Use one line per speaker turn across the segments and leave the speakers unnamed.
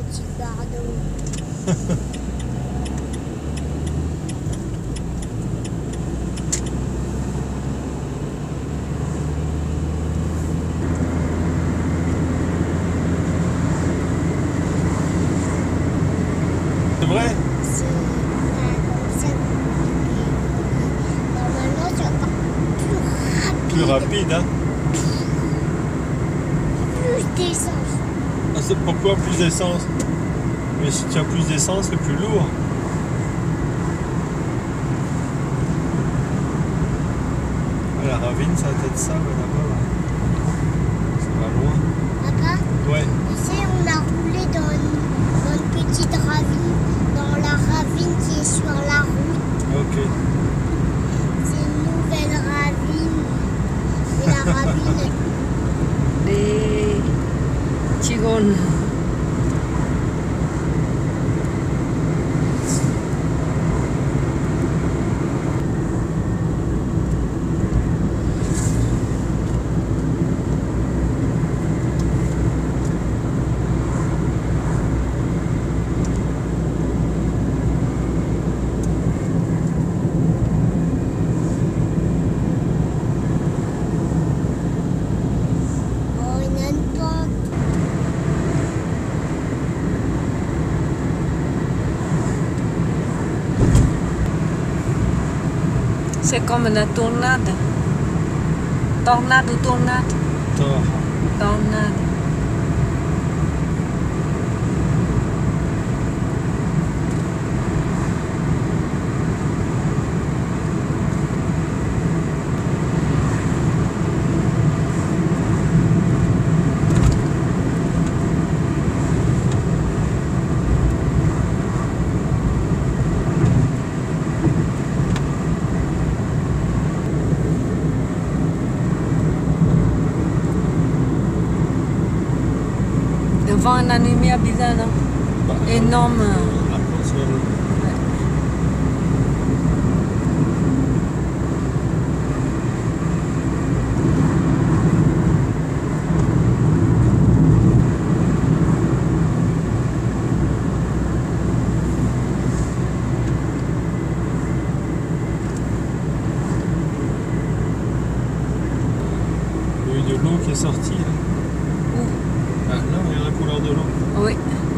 petit Bardot.
C'est vrai?
C'est comme ça. Normalement, ça va plus rapide.
Plus rapide, hein?
Plus d'essence.
Ah, c'est pourquoi plus d'essence? Mais si tu as plus d'essence, c'est plus lourd. Ah, la ravine, ça va être ça, là-bas. Ça va loin.
Papa,
Ouais.
tu sais, on a roulé dans une petite ravine, dans la ravine qui est sur la route.
Ok.
C'est une nouvelle ravine. Et la ravine,
Les Tigone.
oh, il y a une pente.
C'est comme une tornade. Tornade ou tornade?
Tort.
Tornade. Devant une lumière bizarre, non?
Bah,
Énorme.
arc-en-ciel. Il y a eu de l'eau qui est sortie. Là.
Où?
Ah, là, regarde la couleur de l'eau.
Oui.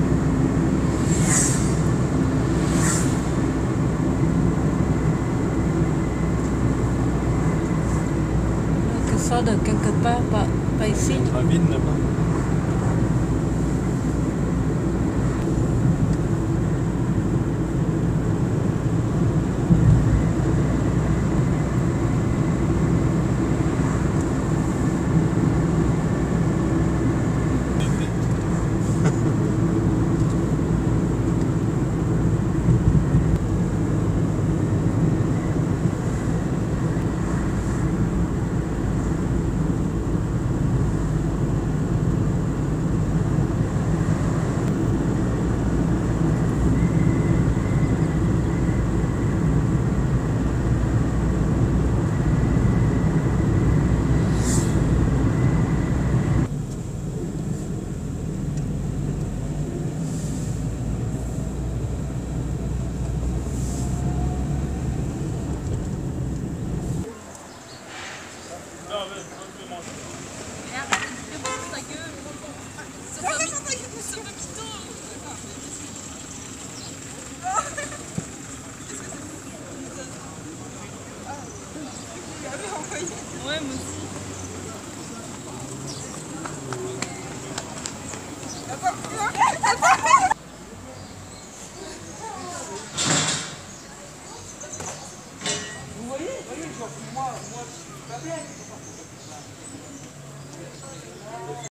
Que ça de quelque part, pas ici.
Une ravine là-bas.
Ouais, moi aussi.
Vous voyez, genre, moi, je suis pas bien.